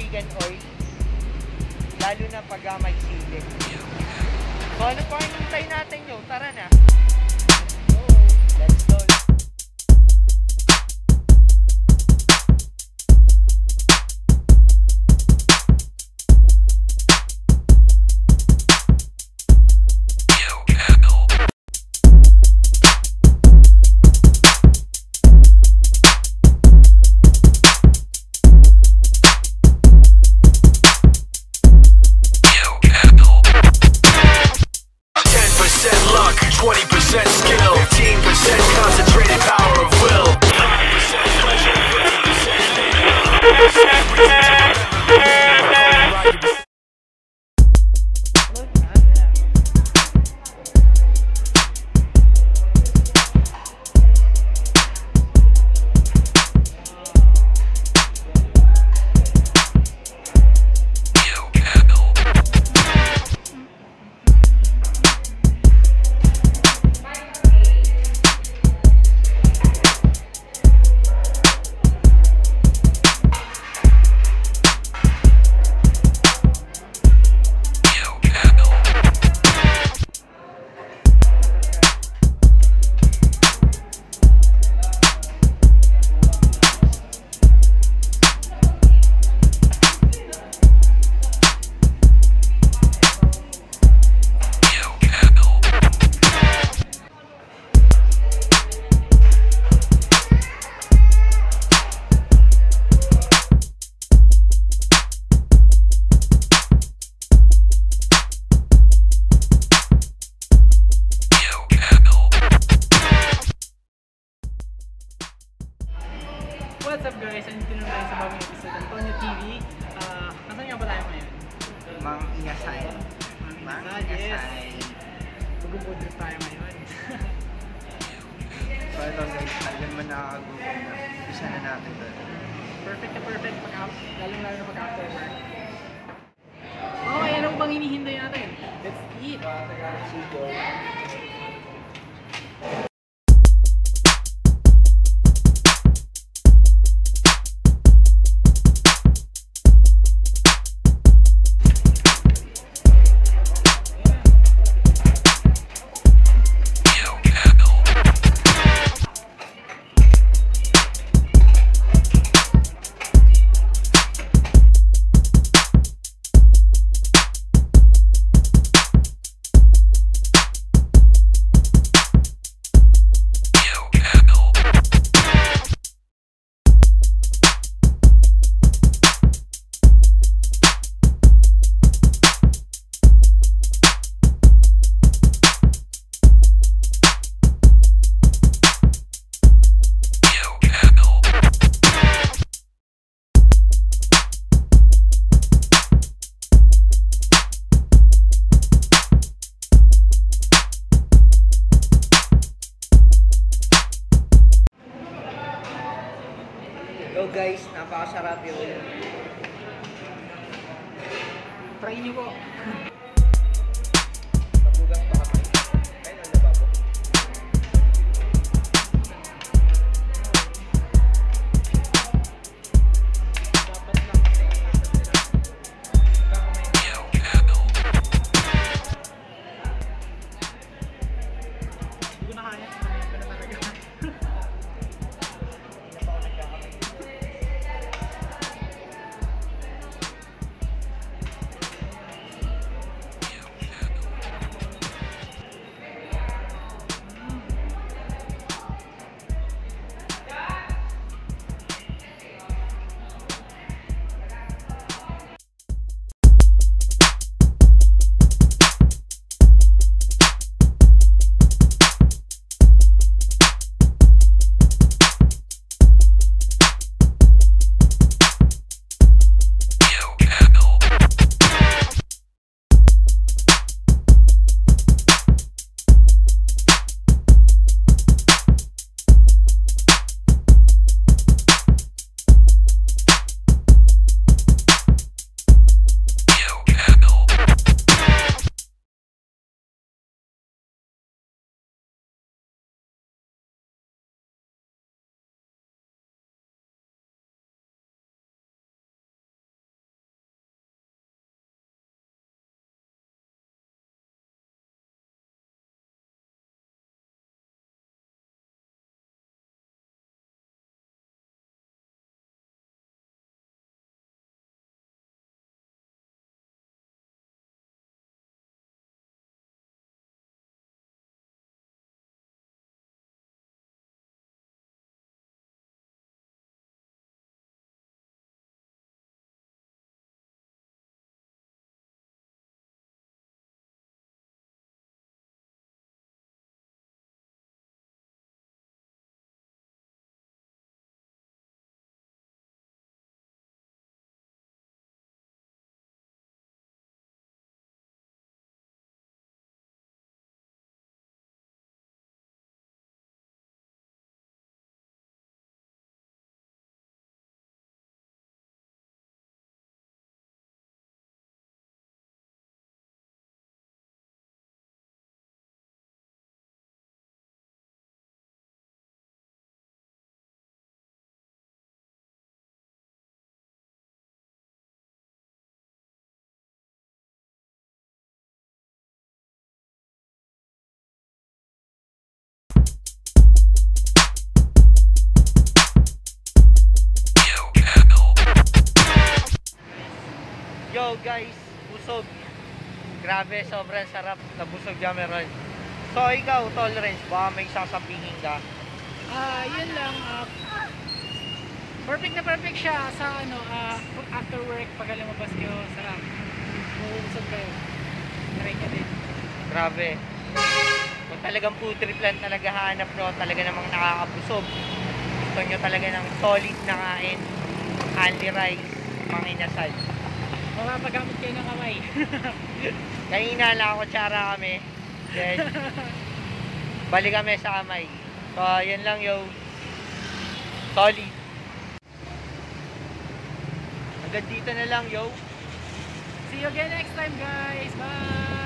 vegan oil. Lalo na pag may sili. So ano pa hinintay natin nyo? Tara na. Let's go. What's up guys? Andito na tayo sa bagong episode ng Tonyo TV. Nasaan nga ba tayo ngayon? Mang Inasal. Mang Inasal, yes. Mag-foodtrip tayo ngayon. So ito guys, talagang man nakakagutom na. Isa na natin doon. Perfect na perfect, lalong-lalo na pag-after work. Okay, anong bang hinihintay natin? Let's eat! Chico. So guys, napakasarap yun. Try nyo po. Pabugas pa kami. Ayun ang lababo. Dapat lang kasi hindi ko na kaya. Kaya na talaga. So guys, busog. Grabe, sobrang sarap. Nabusog kami ron. So ikaw, tolerance, baka may sasabihin ka. Yun lang. Perfect na perfect siya sa ano, after work, pag lumabas kayo, sarap. Mauusog kayo. Try ka din. Grabe. Kung talagang food trip lang talaga hanap nyo, talaga namang nakakabusog. Gusto nyo talaga ng solid na kain. Only rice, Mang Inasal. Mapapagamit kayo ng kamay. Kanina lang ako, tsara kami. Then, balik kami sa kamay. So, yan lang yo. Solid. Hanggang dito na lang yo. See you again next time guys. Bye!